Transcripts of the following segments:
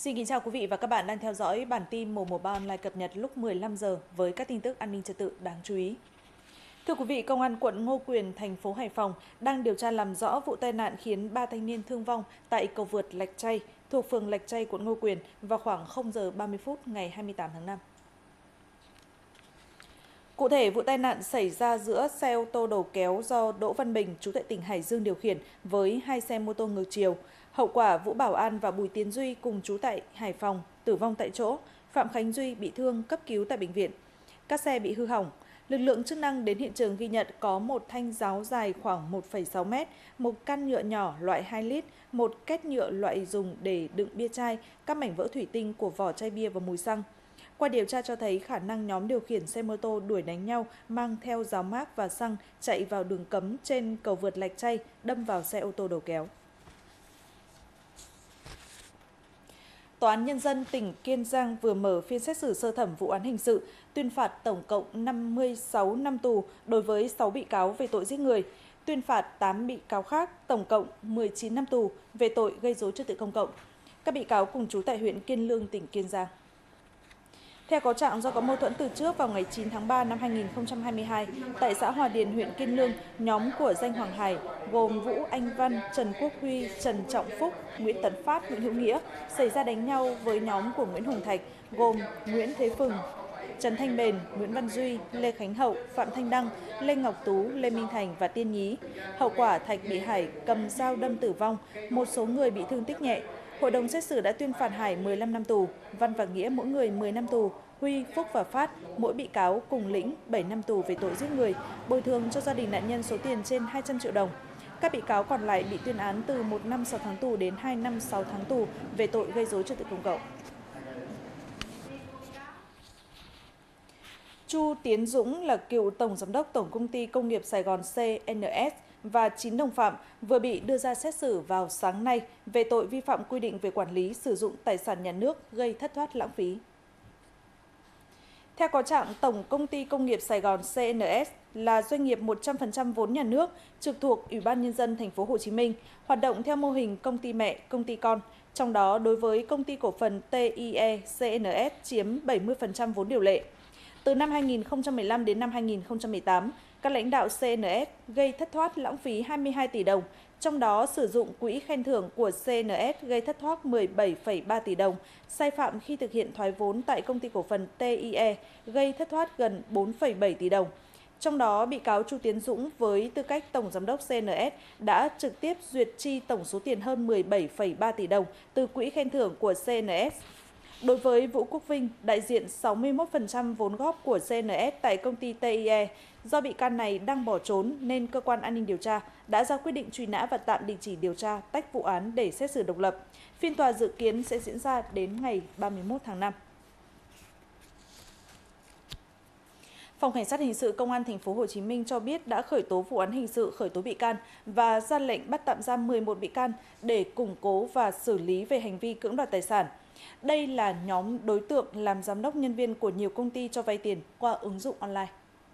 Xin kính chào quý vị và các bạn đang theo dõi bản tin Mùa 13 online cập nhật lúc 15 giờ với các tin tức an ninh trật tự đáng chú ý. Thưa quý vị, Công an quận Ngô Quyền, thành phố Hải Phòng đang điều tra làm rõ vụ tai nạn khiến 3 thanh niên thương vong tại cầu vượt Lạch Tray thuộc phường Lạch Tray, quận Ngô Quyền vào khoảng 0 giờ 30 phút ngày 28 tháng 5. Cụ thể, vụ tai nạn xảy ra giữa xe ô tô đầu kéo do Đỗ Văn Bình, trú tại tỉnh Hải Dương điều khiển với hai xe mô tô ngược chiều. Hậu quả, Vũ Bảo An và Bùi Tiến Duy cùng trú tại Hải Phòng tử vong tại chỗ, Phạm Khánh Duy bị thương cấp cứu tại bệnh viện. Các xe bị hư hỏng. Lực lượng chức năng đến hiện trường ghi nhận có một thanh giáo dài khoảng 1,6 mét, một can nhựa nhỏ loại 2 lít, một két nhựa loại dùng để đựng bia chai, các mảnh vỡ thủy tinh của vỏ chai bia và mùi xăng. Qua điều tra cho thấy khả năng nhóm điều khiển xe mô tô đuổi đánh nhau mang theo ráo mác và xăng chạy vào đường cấm trên cầu vượt Lạch Tray, đâm vào xe ô tô đầu kéo. Tòa án Nhân dân tỉnh Kiên Giang vừa mở phiên xét xử sơ thẩm vụ án hình sự, tuyên phạt tổng cộng 56 năm tù đối với 6 bị cáo về tội giết người, tuyên phạt 8 bị cáo khác tổng cộng 19 năm tù về tội gây rối trật tự công cộng. Các bị cáo cùng trú tại huyện Kiên Lương, tỉnh Kiên Giang. Theo cáo trạng, do có mâu thuẫn từ trước, vào ngày 9 tháng 3 năm 2022, tại xã Hòa Điền, huyện Kiên Lương, nhóm của Danh Hoàng Hải gồm Vũ Anh Văn, Trần Quốc Huy, Trần Trọng Phúc, Nguyễn Tấn Phát, Nguyễn Hữu Nghĩa xảy ra đánh nhau với nhóm của Nguyễn Hùng Thạch gồm Nguyễn Thế Phừng, Trần Thanh Bền, Nguyễn Văn Duy, Lê Khánh Hậu, Phạm Thanh Đăng, Lê Ngọc Tú, Lê Minh Thành và Tiên Nhí. Hậu quả, Thạch bị Hải cầm dao đâm tử vong, một số người bị thương tích nhẹ. Hội đồng xét xử đã tuyên phạt Hải 15 năm tù, Văn và Nghĩa mỗi người 10 năm tù, Huy, Phúc và Phát mỗi bị cáo cùng lĩnh 7 năm tù về tội giết người, bồi thường cho gia đình nạn nhân số tiền trên 200 triệu đồng. Các bị cáo còn lại bị tuyên án từ 1 năm 6 tháng tù đến 2 năm 6 tháng tù về tội gây rối trật tự công cộng. Chu Tiến Dũng là cựu tổng giám đốc Tổng công ty Công nghiệp Sài Gòn CNS và 9 đồng phạm vừa bị đưa ra xét xử vào sáng nay về tội vi phạm quy định về quản lý sử dụng tài sản nhà nước gây thất thoát lãng phí. Theo cáo trạng, Tổng công ty Công nghiệp Sài Gòn CNS là doanh nghiệp 100% vốn nhà nước trực thuộc Ủy ban Nhân dân thành phố Hồ Chí Minh, hoạt động theo mô hình công ty mẹ, công ty con. Trong đó, đối với công ty cổ phần TIE CNS chiếm 70% vốn điều lệ. Từ năm 2015 đến năm 2018, các lãnh đạo CNS gây thất thoát lãng phí 22 tỷ đồng, trong đó sử dụng quỹ khen thưởng của CNS gây thất thoát 17,3 tỷ đồng, sai phạm khi thực hiện thoái vốn tại công ty cổ phần TIE gây thất thoát gần 4,7 tỷ đồng. Trong đó, bị cáo Chu Tiến Dũng với tư cách Tổng Giám đốc CNS đã trực tiếp duyệt chi tổng số tiền hơn 17,3 tỷ đồng từ quỹ khen thưởng của CNS. Đối với Vũ Quốc Vinh, đại diện 61% vốn góp của CNS tại công ty TIE, do bị can này đang bỏ trốn nên cơ quan an ninh điều tra đã ra quyết định truy nã và tạm đình chỉ điều tra, tách vụ án để xét xử độc lập. Phiên tòa dự kiến sẽ diễn ra đến ngày 31 tháng 5. Phòng Cảnh sát hình sự Công an thành phố Hồ Chí Minh cho biết đã khởi tố vụ án hình sự, khởi tố bị can và ra lệnh bắt tạm giam 11 bị can để củng cố và xử lý về hành vi cưỡng đoạt tài sản. Đây là nhóm đối tượng làm giám đốc nhân viên của nhiều công ty cho vay tiền qua ứng dụng online.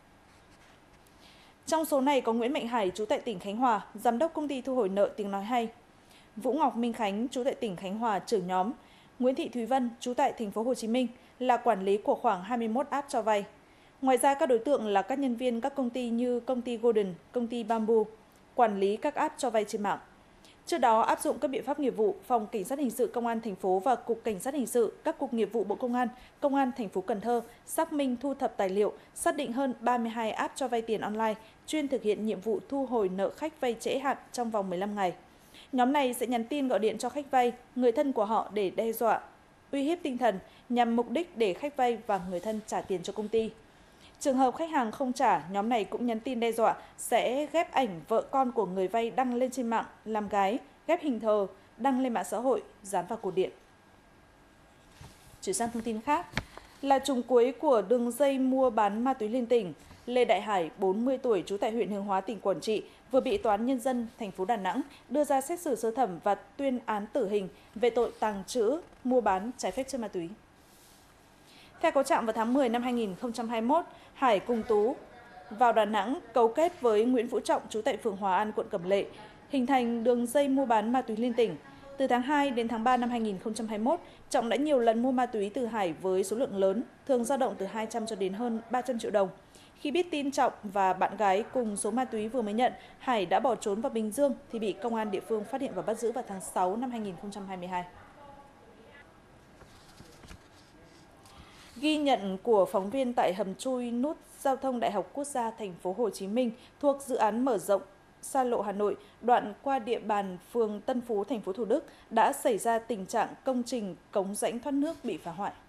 Trong số này có Nguyễn Mạnh Hải, trú tại tỉnh Khánh Hòa, giám đốc công ty thu hồi nợ Tiếng Nói Hay; Vũ Ngọc Minh Khánh, trú tại tỉnh Khánh Hòa, trưởng nhóm; Nguyễn Thị Thúy Vân, trú tại thành phố Hồ Chí Minh, là quản lý của khoảng 21 app cho vay. Ngoài ra, các đối tượng là các nhân viên các công ty như công ty Golden, công ty Bamboo, quản lý các app cho vay trên mạng. Trước đó, áp dụng các biện pháp nghiệp vụ, Phòng Cảnh sát hình sự Công an thành phố và Cục Cảnh sát hình sự, các cục nghiệp vụ Bộ Công an thành phố Cần Thơ xác minh, thu thập tài liệu, xác định hơn 32 app cho vay tiền online chuyên thực hiện nhiệm vụ thu hồi nợ khách vay trễ hạn trong vòng 15 ngày. Nhóm này sẽ nhắn tin gọi điện cho khách vay, người thân của họ để đe dọa, uy hiếp tinh thần nhằm mục đích để khách vay và người thân trả tiền cho công ty. Trường hợp khách hàng không trả, nhóm này cũng nhắn tin đe dọa sẽ ghép ảnh vợ con của người vay đăng lên trên mạng làm gái, ghép hình thờ, đăng lên mạng xã hội, dán vào cột điện. Chuyển sang thông tin khác, là trùng cuối của đường dây mua bán ma túy liên tỉnh, Lê Đại Hải, 40 tuổi, trú tại huyện Hướng Hóa, tỉnh Quảng Trị, vừa bị Tòa án Nhân dân thành phố Đà Nẵng đưa ra xét xử sơ thẩm và tuyên án tử hình về tội tàng trữ, mua bán trái phép chất ma túy. Theo cáo trạng, vào tháng 10 năm 2021, Hải cùng Tú vào Đà Nẵng cấu kết với Nguyễn Vũ Trọng, trú tại phường Hòa An, quận Cẩm Lệ, hình thành đường dây mua bán ma túy liên tỉnh. Từ tháng 2 đến tháng 3 năm 2021, Trọng đã nhiều lần mua ma túy từ Hải với số lượng lớn, thường dao động từ 200 cho đến hơn 300 triệu đồng. Khi biết tin Trọng và bạn gái cùng số ma túy vừa mới nhận, Hải đã bỏ trốn vào Bình Dương thì bị công an địa phương phát hiện và bắt giữ vào tháng 6 năm 2022. Ghi nhận của phóng viên tại hầm chui nút giao thông Đại học Quốc gia Thành phố Hồ Chí Minh thuộc dự án mở rộng xa lộ Hà Nội, đoạn qua địa bàn phường Tân Phú, thành phố Thủ Đức đã xảy ra tình trạng công trình cống rãnh thoát nước bị phá hoại.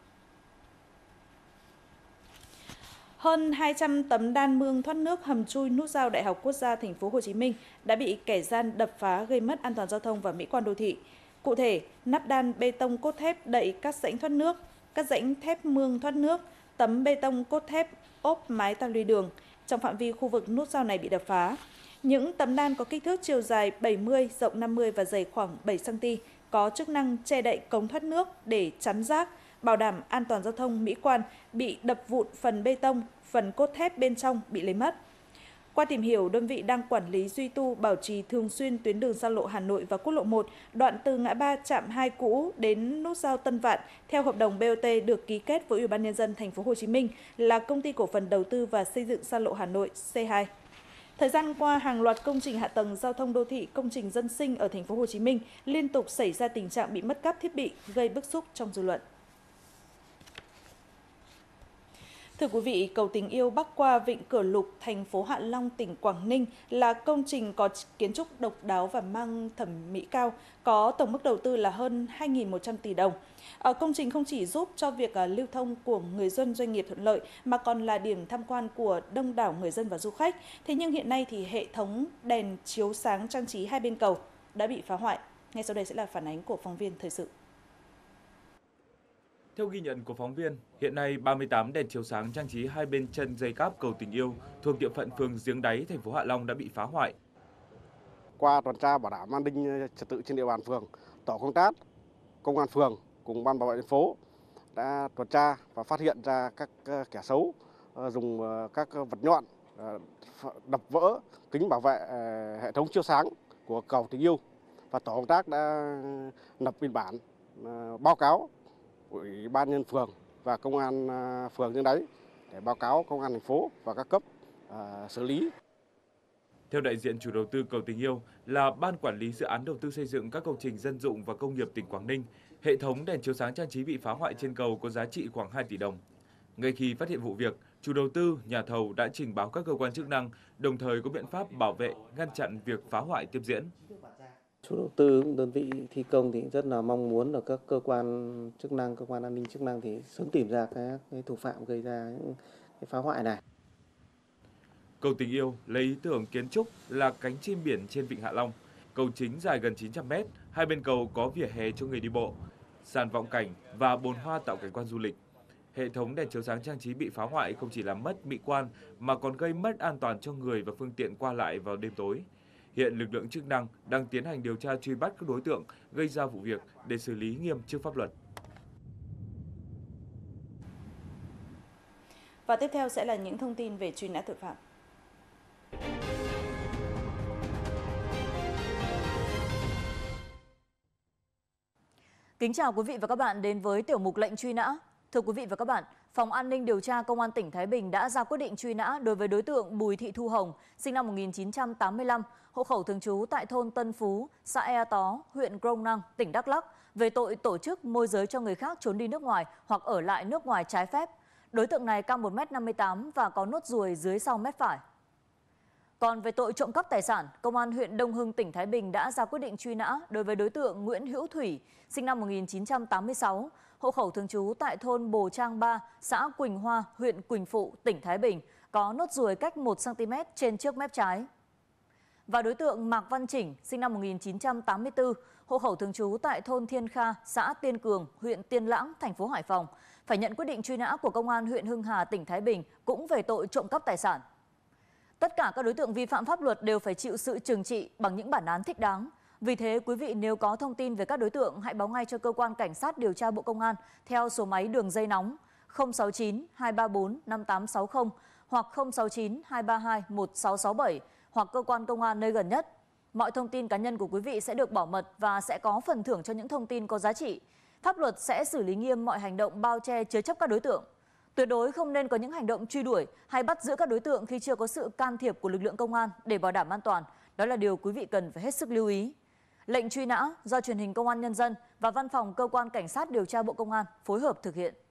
Hơn 200 tấm đan mương thoát nước hầm chui nút giao Đại học Quốc gia Thành phố Hồ Chí Minh đã bị kẻ gian đập phá gây mất an toàn giao thông và mỹ quan đô thị. Cụ thể, nắp đan bê tông cốt thép đậy các rãnh thoát nước, các rãnh thép mương thoát nước, tấm bê tông cốt thép ốp mái ta luy đường trong phạm vi khu vực nút giao này bị đập phá. Những tấm đan có kích thước chiều dài 70, rộng 50 và dày khoảng 7 cm, có chức năng che đậy cống thoát nước để chắn rác, bảo đảm an toàn giao thông mỹ quan, bị đập vụn phần bê tông, phần cốt thép bên trong bị lấy mất. Qua tìm hiểu, đơn vị đang quản lý duy tu bảo trì thường xuyên tuyến đường giao lộ Hà Nội và quốc lộ 1, đoạn từ ngã ba trạm 2 cũ đến nút giao Tân Vạn theo hợp đồng BOT được ký kết với Ủy ban nhân dân thành phố Hồ Chí Minh là Công ty cổ phần đầu tư và xây dựng giao lộ Hà Nội C2. Thời gian qua, hàng loạt công trình hạ tầng giao thông đô thị, công trình dân sinh ở thành phố Hồ Chí Minh liên tục xảy ra tình trạng bị mất cắp thiết bị, gây bức xúc trong dư luận. Thưa quý vị, cầu Tình Yêu bắc qua Vịnh Cửa Lục, thành phố Hạ Long, tỉnh Quảng Ninh là công trình có kiến trúc độc đáo và mang thẩm mỹ cao, có tổng mức đầu tư là hơn 2.100 tỷ đồng. Công trình không chỉ giúp cho việc lưu thông của người dân doanh nghiệp thuận lợi mà còn là điểm tham quan của đông đảo người dân và du khách. Thế nhưng hiện nay thì hệ thống đèn chiếu sáng trang trí hai bên cầu đã bị phá hoại. Ngay sau đây sẽ là phản ánh của phóng viên thời sự. Theo ghi nhận của phóng viên, hiện nay 38 đèn chiếu sáng trang trí hai bên chân dây cáp cầu Tình Yêu thuộc địa phận phường Giếng Đáy, thành phố Hạ Long đã bị phá hoại. Qua tuần tra bảo đảm an ninh trật tự trên địa bàn phường, tổ công tác, công an phường cùng ban bảo vệ thành phố đã tuần tra và phát hiện ra các kẻ xấu dùng các vật nhọn đập vỡ kính bảo vệ hệ thống chiếu sáng của cầu Tình Yêu, và tổ công tác đã lập biên bản báo cáo Ủy ban nhân phường và công an phường Giếng Đáy để báo cáo công an thành phố và các cấp xử lý. Theo đại diện chủ đầu tư cầu Tình Yêu là Ban Quản lý Dự án Đầu tư xây dựng các công trình dân dụng và công nghiệp tỉnh Quảng Ninh, hệ thống đèn chiếu sáng trang trí bị phá hoại trên cầu có giá trị khoảng 2 tỷ đồng. Ngay khi phát hiện vụ việc, chủ đầu tư, nhà thầu đã trình báo các cơ quan chức năng, đồng thời có biện pháp bảo vệ, ngăn chặn việc phá hoại tiếp diễn. Chủ đầu tư, đơn vị thi công thì rất là mong muốn là các cơ quan chức năng, cơ quan an ninh chức năng thì sớm tìm ra cái thủ phạm gây ra những cái phá hoại này. Cầu Tình Yêu lấy ý tưởng kiến trúc là cánh chim biển trên Vịnh Hạ Long. Cầu chính dài gần 900 m, hai bên cầu có vỉa hè cho người đi bộ, sàn vọng cảnh và bồn hoa tạo cảnh quan du lịch. Hệ thống đèn chiếu sáng trang trí bị phá hoại không chỉ làm mất mỹ quan mà còn gây mất an toàn cho người và phương tiện qua lại vào đêm tối. Hiện lực lượng chức năng đang tiến hành điều tra truy bắt các đối tượng gây ra vụ việc để xử lý nghiêm trước pháp luật. Và tiếp theo sẽ là những thông tin về truy nã tội phạm. Kính chào quý vị và các bạn đến với tiểu mục lệnh truy nã. Thưa quý vị và các bạn, Phòng An ninh điều tra Công an tỉnh Thái Bình đã ra quyết định truy nã đối với đối tượng Bùi Thị Thu Hồng, sinh năm 1985, hộ khẩu thường trú tại thôn Tân Phú, xã Ea Tó, huyện Krông Năng, tỉnh Đắk Lắk, về tội tổ chức môi giới cho người khác trốn đi nước ngoài hoặc ở lại nước ngoài trái phép. Đối tượng này cao 1m58 và có nốt ruồi dưới sau mép phải. Còn về tội trộm cắp tài sản, Công an huyện Đông Hưng, tỉnh Thái Bình đã ra quyết định truy nã đối với đối tượng Nguyễn Hữu Thủy, sinh năm 1986, hộ khẩu thường trú tại thôn Bồ Trang 3, xã Quỳnh Hoa, huyện Quỳnh Phụ, tỉnh Thái Bình, có nốt ruồi cách 1 cm trên trước mép trái. Và đối tượng Mạc Văn Chỉnh, sinh năm 1984, hộ khẩu thường trú tại thôn Thiên Kha, xã Tiên Cường, huyện Tiên Lãng, thành phố Hải Phòng, phải nhận quyết định truy nã của Công an huyện Hưng Hà, tỉnh Thái Bình cũng về tội trộm cắp tài sản. Tất cả các đối tượng vi phạm pháp luật đều phải chịu sự trừng trị bằng những bản án thích đáng. Vì thế, quý vị nếu có thông tin về các đối tượng, hãy báo ngay cho Cơ quan Cảnh sát điều tra Bộ Công an theo số máy đường dây nóng 069 234 5860 hoặc 069 232 1667 hoặc cơ quan công an nơi gần nhất. Mọi thông tin cá nhân của quý vị sẽ được bảo mật và sẽ có phần thưởng cho những thông tin có giá trị. Pháp luật sẽ xử lý nghiêm mọi hành động bao che chứa chấp các đối tượng. Tuyệt đối không nên có những hành động truy đuổi hay bắt giữ các đối tượng khi chưa có sự can thiệp của lực lượng công an để bảo đảm an toàn. Đó là điều quý vị cần phải hết sức lưu ý. Lệnh truy nã do Truyền hình Công an Nhân dân và Văn phòng Cơ quan Cảnh sát điều tra Bộ Công an phối hợp thực hiện.